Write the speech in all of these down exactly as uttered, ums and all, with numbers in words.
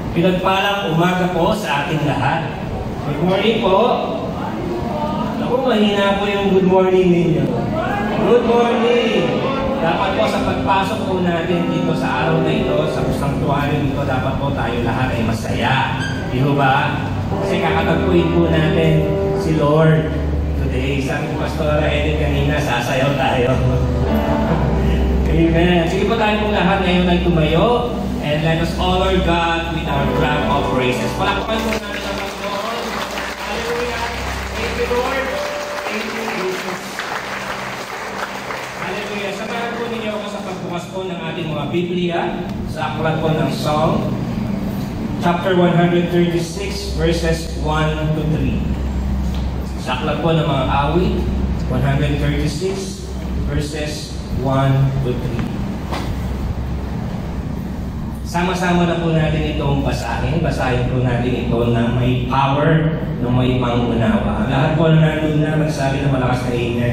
Pinagpalang umaga po sa ating lahat. Good morning po. Naku, mahina po yung good morning ninyo. Good morning! Dapat po sa pagpasok po natin dito sa araw na ito, sa sanctuary dito, dapat po tayo lahat ay masaya. Di ba? Kasi kakatagpuin po natin si Lord. Today, sabi ko Pastora Edith kanina, sasayaw tayo. Amen. Sige po tayo po lahat ngayon ay tumayo. And let us honor God with our clap of praises. Palakpan po natin ang Panginoon. Hallelujah. Thank you, Lord. Thank you, Jesus. Hallelujah. Samahan po ninyo ako sa pagbukas po ng ating mga Biblia sa aklat po ng Psalm, chapter one thirty-six, verses one to three. Sa aklat po ng mga awit, one thirty-six, verses one to three. Sama-sama na po natin itong basahin. Basahin po natin ito na may power, na may pangunawa. Lahat po na nandun na magsabi na malakas na amen.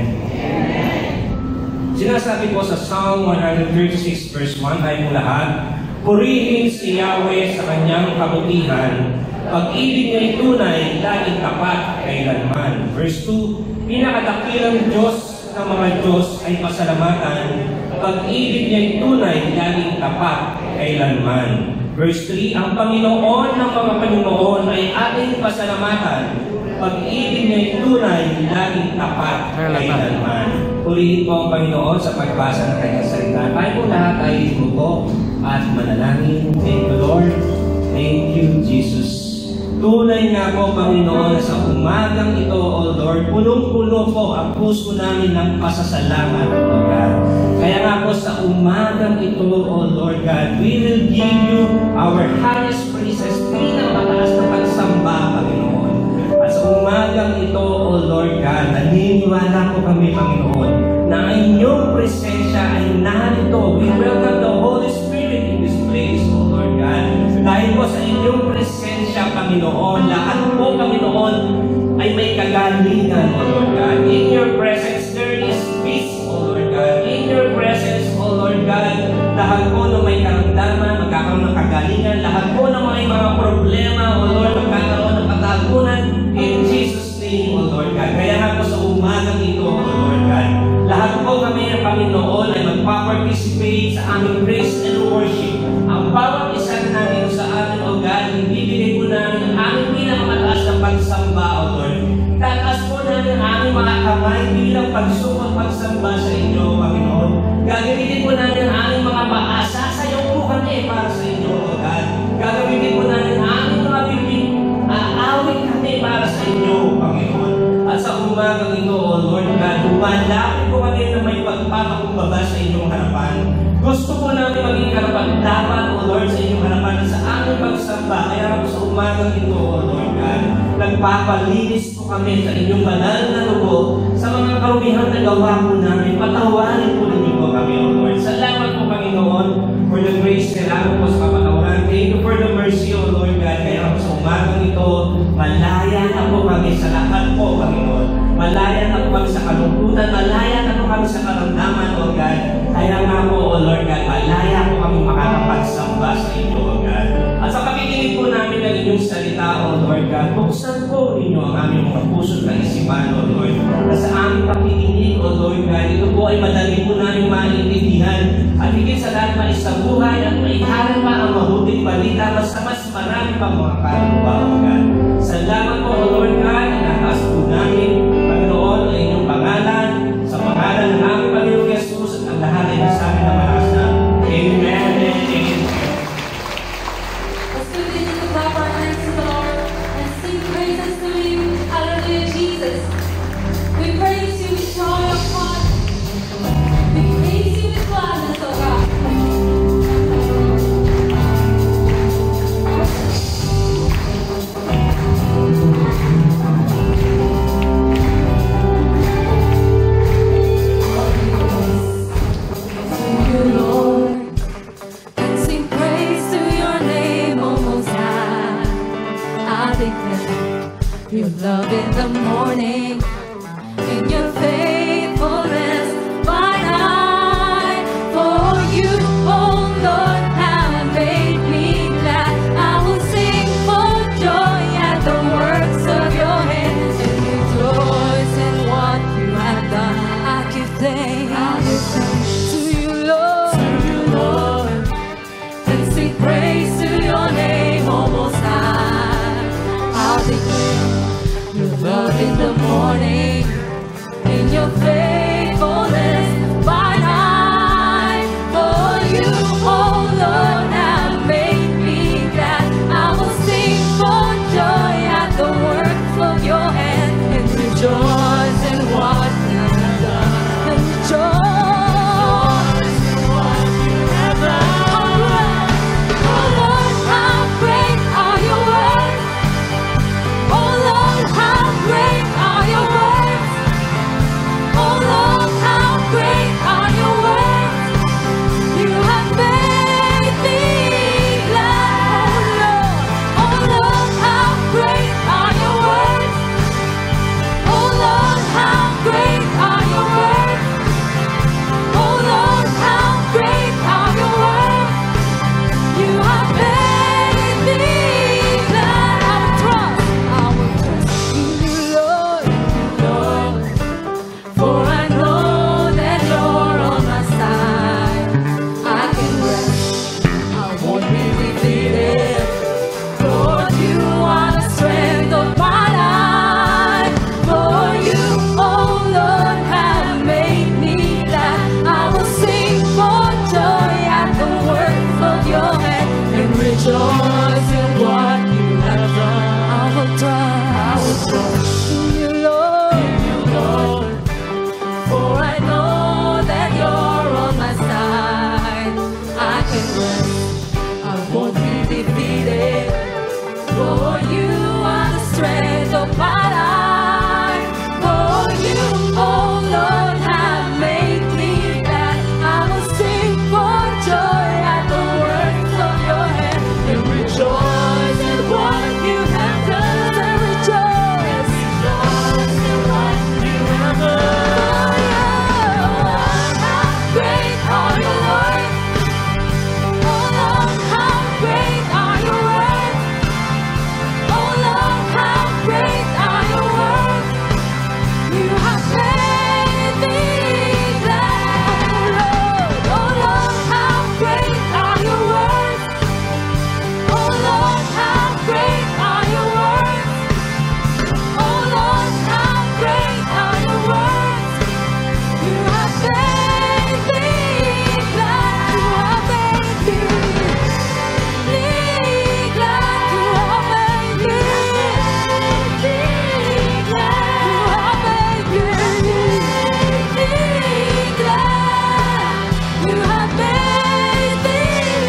Sinasabi po sa Psalm one thirty-six verse one, tayo po lahat, purihin si Yahweh sa kanyang kabutihan, pag-ibig niya'y tunay, laging tapat kailanman. Verse two, pinakadakilang Diyos ng mga Diyos ay pasalamatan, pag-ibig niya'y tunay, laging tapat kailanman. Verse three, ang Panginoon ng mga Panginoon ay ating pasalamatan, pag-ibig niya'y tunay, laging tapat kailanman. Purihin po ang Panginoon sa pagbasa ng kanyang salita. Tayo po lahat ay lumuko at manalangin. Thank you, Lord. Thank you, Jesus. Tunay nga po, Panginoon, sa umagang ito, O Lord, punong-puno po ang puso namin ng pasasalamat, O God. Kaya nga po sa umagang ito, O Lord God, we will give you our highest praises, pinakataas na pagsamba, Panginoon. At sa umagang ito, O Lord God, naniniwala po kami, Panginoon, na ang inyong presensya ay narito. We welcome the Holy Spirit in this place, O Lord God. Dahil po sa inyong presensya, Panginoon, lahat po, Panginoon, ay may kagalingan, O Lord God. In your presence, there is peace, O Lord God. In your presence, O Lord God, lahat po na may karamdaman, magkakaroon ng kagalingan, lahat po na may mga problema, O Lord, magkakaroon ng katagunan, in Jesus' name, O Lord God. Kaya nga po sa umagang ito, O Lord God, lahat po kami ng Panginoon ay magpa-participate sa aming praise and worship. Ang bawat isa namin sa amin, O God, ibibigay po namin ang aming pinakamataas na pagsamba, O Lord. Tataas po namin ang aming mga kamay bilang pagsukang pagsamba sa inyo, Panginoon. Gagamitin po namin ang aming mga paa. Sasayaw po kami para sa inyo, O God. Gagamitin po namin ang aming mga bibig. Aawit kami para sa inyo, Panginoon. At sa umagang ito, O Lord God, umalapit po kami na may pagpapakumbaba sa inyong harapan. Gusto po namin maging karapat-dapat, O Lord, sa inyong harapan sa aming pagsamba. Kaya po sa umagang ito, O Lord God, nagpapalinis po kami sa inyong banal na lubo sa mga karumihang na gawa po namin. Patawarin po ninyo po kami, O Lord. Salamat po, Panginoon, for the grace. Salamat po sa kapatawaran. Thank you for the mercy, O Lord God. Kaya po sa umagang ito, malaya na po kami sa lahat po, Panginoon. Malaya na po kami sa kalungkutan. Malaya na po kami sa karamdaman, O God. Kaya nga po, O Lord God, malaya po kami makakapagsamba sa inyo, O God. At sa pakikinig po namin ng inyong salita, O Lord God, buksan po ninyo ang aming mga puso at isipan, O Lord. At sa aming pakikinig, O Lord God, ito po ay madali po namin maintindihan. At higit sa lahat maisabuhay at maiharan pa ang mabuting balita mas mas marami pa mga kaluluwa, O God. Salamat po, O Lord God, inataas po namin, Panginoon, ang inyong pangalan, sa pangalan ng aming Panginoong Jesus at ang lahat ay nasabi na malakas na. Amen and amen. Let's continue to clap our hands to the Lord and sing praises to Him. Hallelujah, Jesus. We praise You with joy of heart. We praise You with gladness, O God. Your love in the morning, in your faithfulness by night. For You, oh Lord, have made me glad. I will sing. sing praise to your name, O Most High. I'll declare your love in the morning, in your faithfulness by night. For you, oh Lord, have made me glad. I will sing for joy at the works of your hand and rejoice in what you have done. And rejoice in what you have done. Oh Lord, how great are your works. Oh Lord, how great are your works. Oh Lord, how great are your works. You have made me glad. Oh Lord, how great are your works. Oh Lord, how great are your works. Oh Lord, how great are your works. You have made me glad. I will trust, I will trust in you, Lord, Lord. For I know that you're on my side. I can rest, I won't be defeated. Lord, you are the strength of my life. For you, oh Lord, have made me glad. I will sing for joy at the works of your hand and rejoice in what you have done. I will trust, I will trust in you, Lord, Lord. For I know that you're on my side. I can rest, I won't be defeated. For you are the strength of my life. For you, oh Lord, have made me glad. I will sing for joy at the works of your hand and rejoice in what you have done. And rejoice, rejoice in what you have done. How great are your works. Oh Lord, how great are your works. Oh Lord, how great are your works. You have made me glad. Oh Lord, how great are your works. Oh Lord, how great are your works. Oh Lord, how great are your works. You have made me glad. You have made me glad. You have made me glad. You have made me glad. You have made me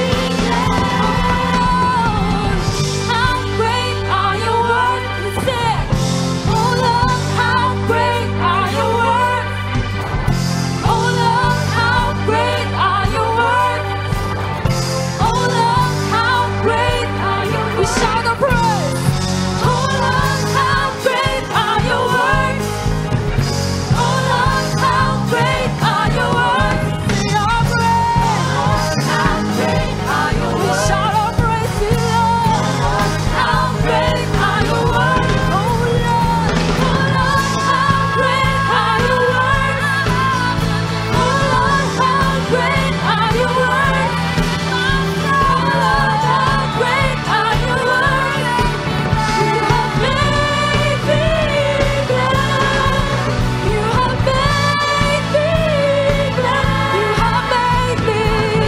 glad. How great are your works? Sing. Oh Lord, how great are your works. Oh Lord, how great are your works. Oh Lord, how great are your works. We shout the praise. Oh Lord, how great are your works. Oh Lord, how great are your works. We are praise. How great are your works. We shout our praise to you, Lord. How great are your works. Oh Lord, oh Lord, how great are your works. Oh Lord, how great are your works. Oh Lord, how great are your works. You have made me glad. You have made me glad. You have made me.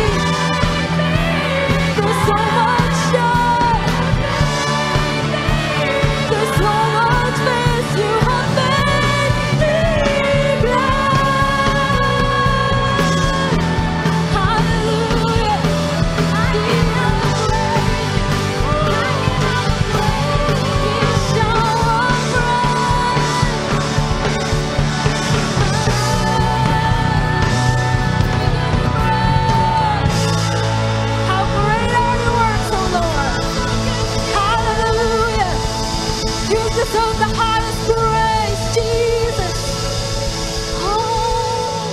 There's so much joy. There's so much peace. You have made me glad. Hallelujah. How great are your works, O Lord. Hallelujah. You deserve the highest praise, Jesus. Oh,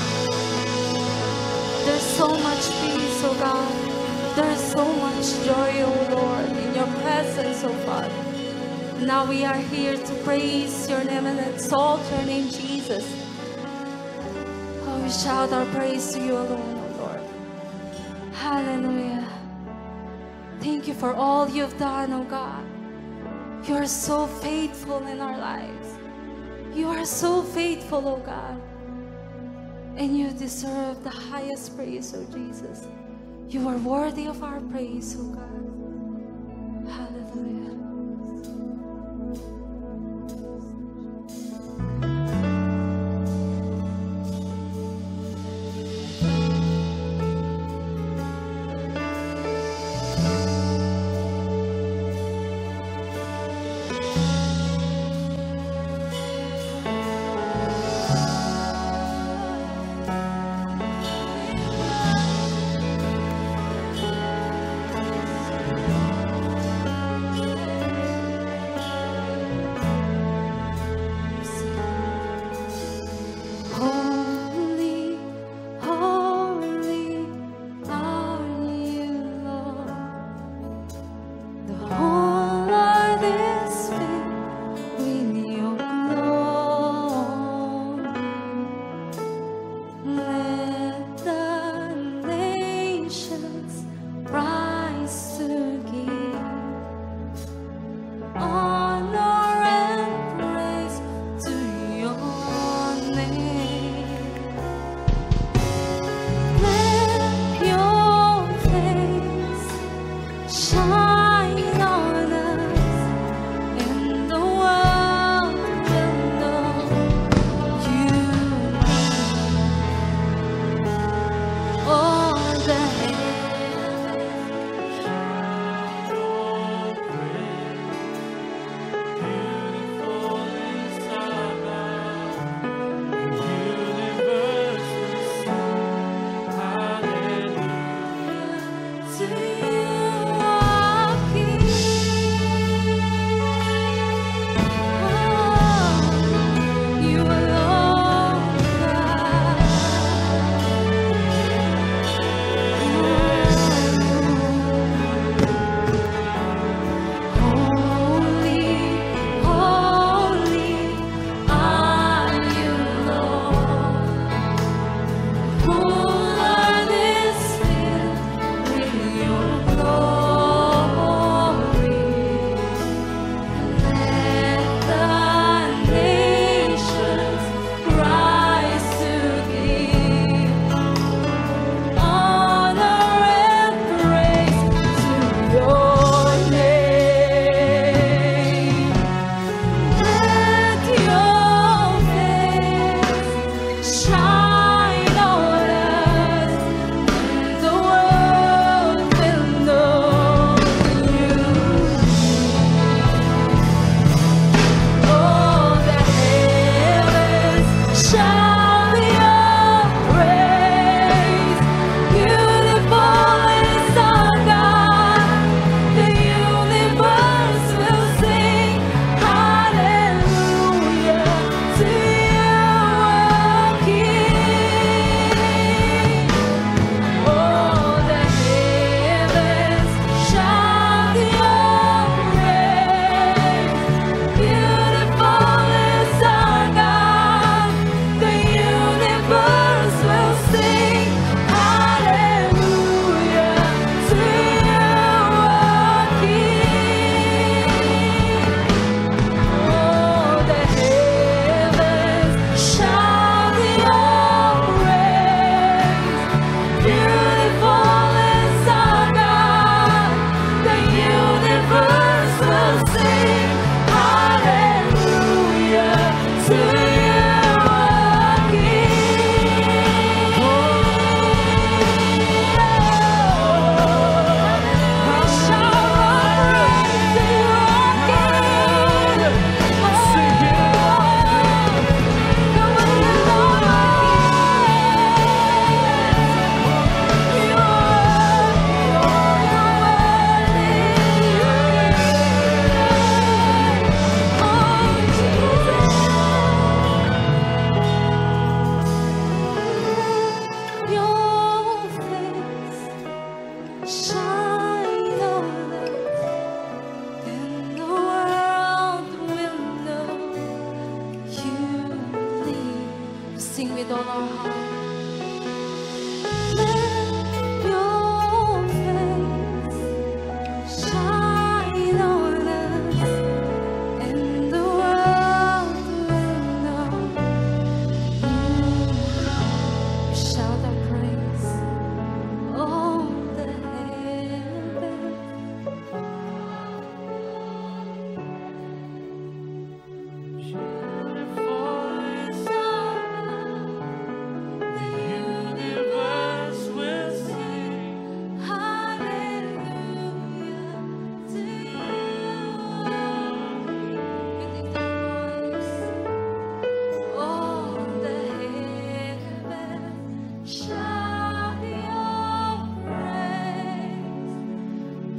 there's so much peace, oh God. There's so much joy, oh Lord, in your presence, oh Father. Now we are here to praise your name and exalt your name, Jesus. Oh, we shout our praise to you alone, oh Lord. Hallelujah. Thank you for all you've done, oh God. You are so faithful in our lives. You are so faithful, oh God. And you deserve the highest praise, oh Jesus. You are worthy of our praise, oh God. Hallelujah. Holy, holy are you, Lord. The whole earth is filled with your glory. Let the nations rise to give honor and praise to your name. Let your face shine on us, and the world will know you. All the to you our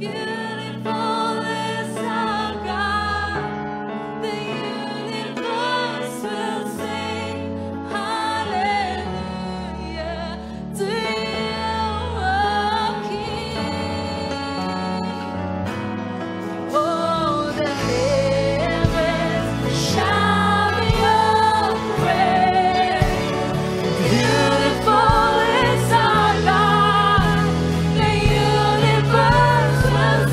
Beautiful is our God. The universe will sing hallelujah to you, O King. Oh, the heavens shout your praise. Beautiful is our God. The universe will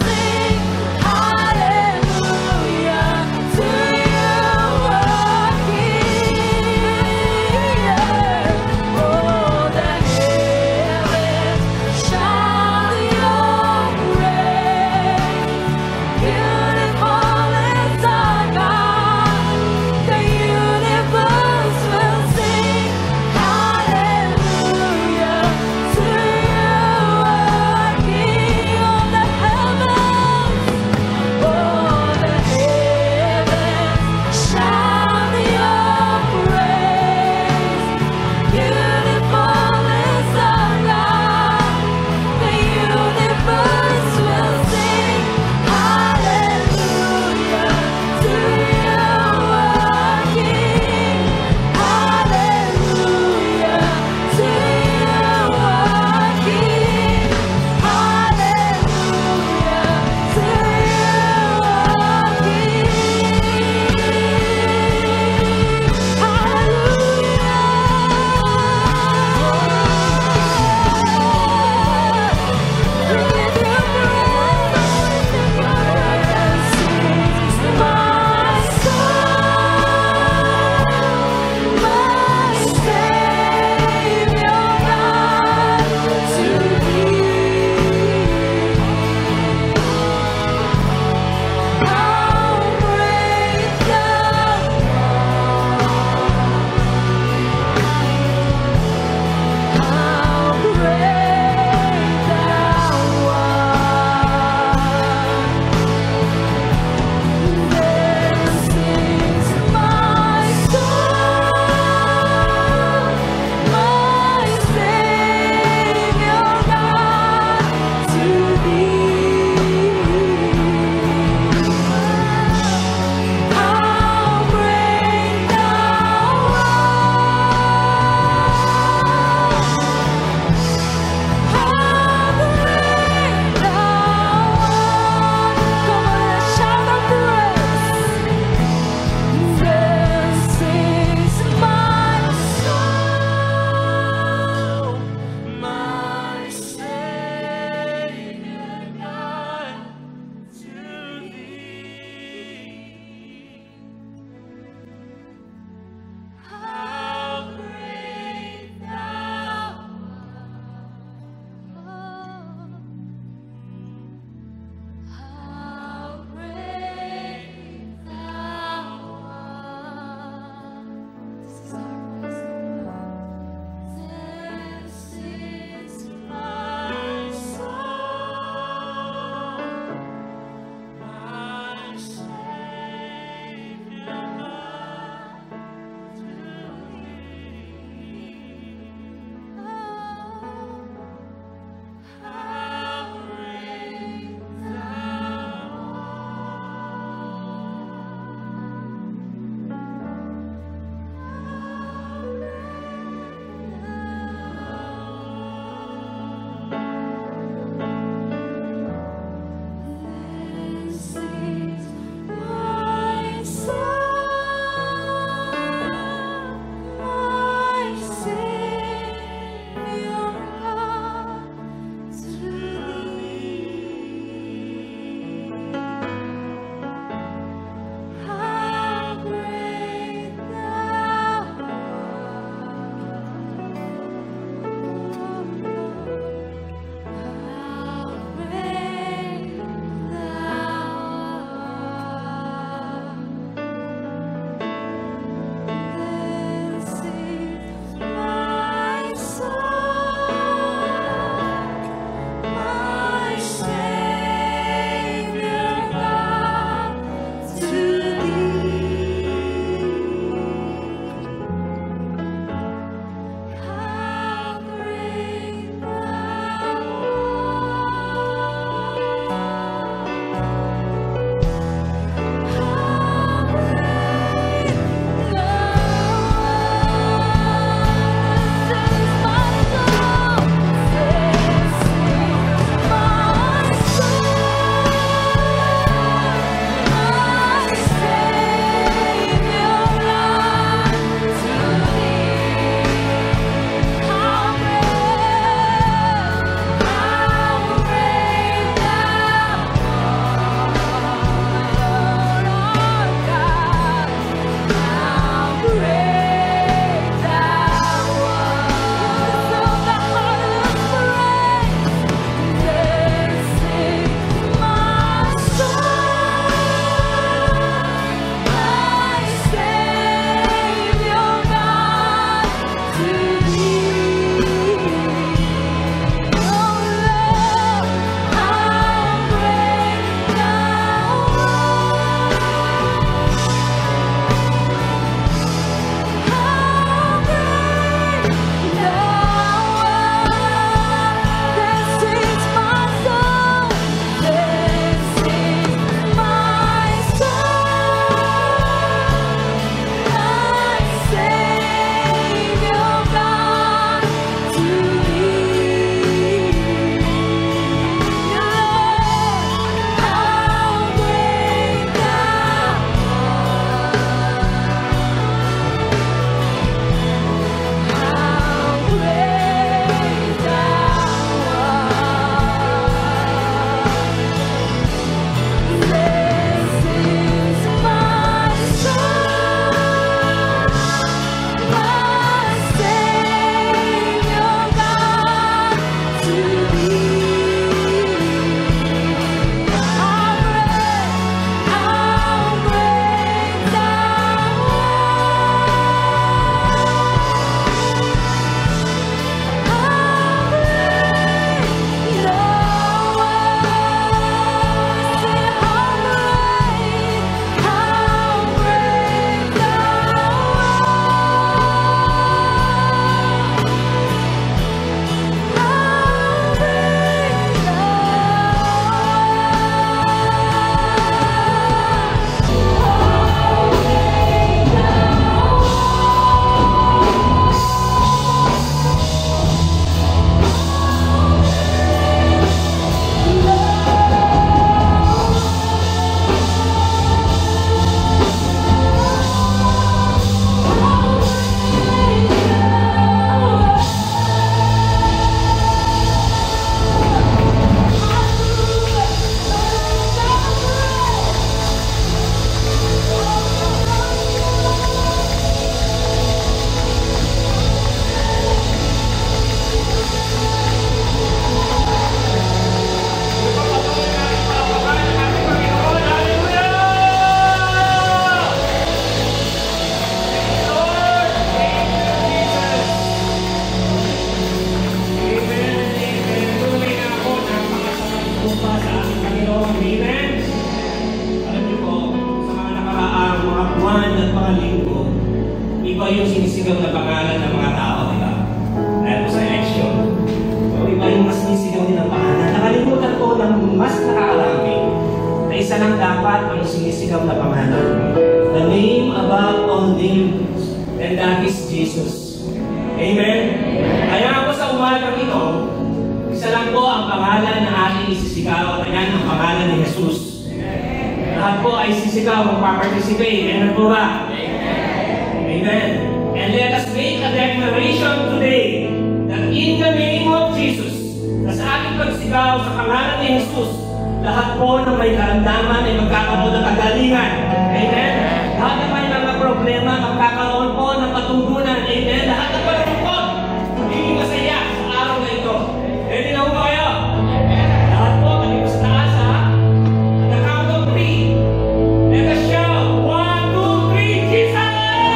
yung sinisigaw na pangalan ng mga tao, di ba? Dahil po sa election. So, iba yung mas sinisigaw din ang pangalan. Nakalimutan ko ng mas nakakarami na isa lang dapat ang sinisigaw na pangalan. The name above all names, and that is Jesus. Amen? Kaya po sa umagang ito, isa lang po ang pangalan na ating isisigaw at yan ang pangalan ni Jesus. Lahat po ay sisigaw, magpa-participate. Amen po ba? Amen. And let us make a declaration today that in the name of Jesus, na sa ating pagsigaw sa pangalan ni Jesus, lahat po na may karamdaman ay magkakaroon ng kagalingan. Amen. Lahat na may mga problema, magkakaroon po ng patutunan. Amen. Lahat na palungkot, magiging masaya sa araw na ito. Ready na po kayo? Lahat po, kami sa taas ha. The count of three. Let us shout. One, two, three, Jesus!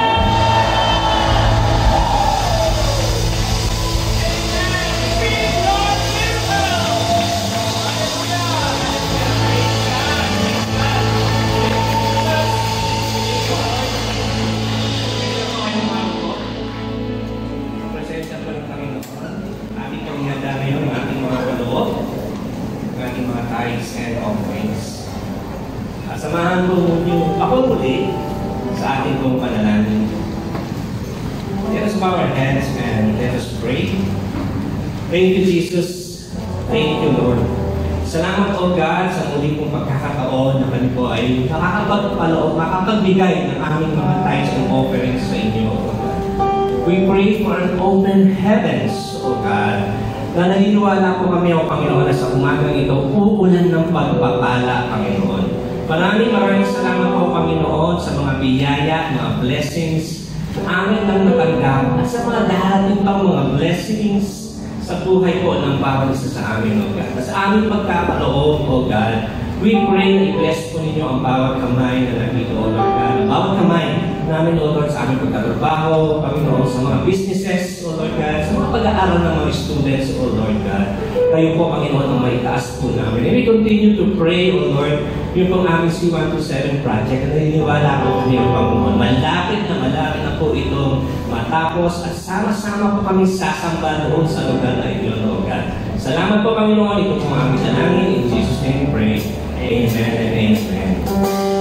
And offerings. Uh, samahan po yung ako muli sa ating pong panalangin. Let us bow our heads and let us pray. Thank you, Jesus. Thank you, Lord. Salamat, O God, sa muli pong pagkakataon na kami po ay makakapagpaloob, makapagbigay ng aming mga tithes and offerings sa inyo, O God. We pray for an open heavens, O God, na naniniwala po kami, O Panginoon, na sa umagang ito, uulan ng pagpapala, Panginoon. Maraming maraming salamat po, Panginoon, sa mga biyaya, mga blessings na amin nang natanggap at sa mga darating pang mga blessings sa buhay po ng bawat isa sa amin, O God. At sa aming pagkapaloob, O God, we pray na i-bless po ninyo ang bawat kamay na nandito, O Lord God. Ang bawat kamay namin, O Lord, sa aming pagtatrabaho, Panginoon, sa mga businesses, O Lord God, sa mga pag-aaral ng mga students, O Lord God. Kayo po, Panginoon, ang may taas po namin. And we continue to pray, O Lord, yung pong aming C one two seven project. At naniniwala po kami, O Panginoon, malapit na malapit na po itong matapos at sama-sama po kami sasamba doon sa lugar na ito, O God. Salamat po, Panginoon. Ito po ang aming dalangin. In Jesus' name we pray. Amen and amen.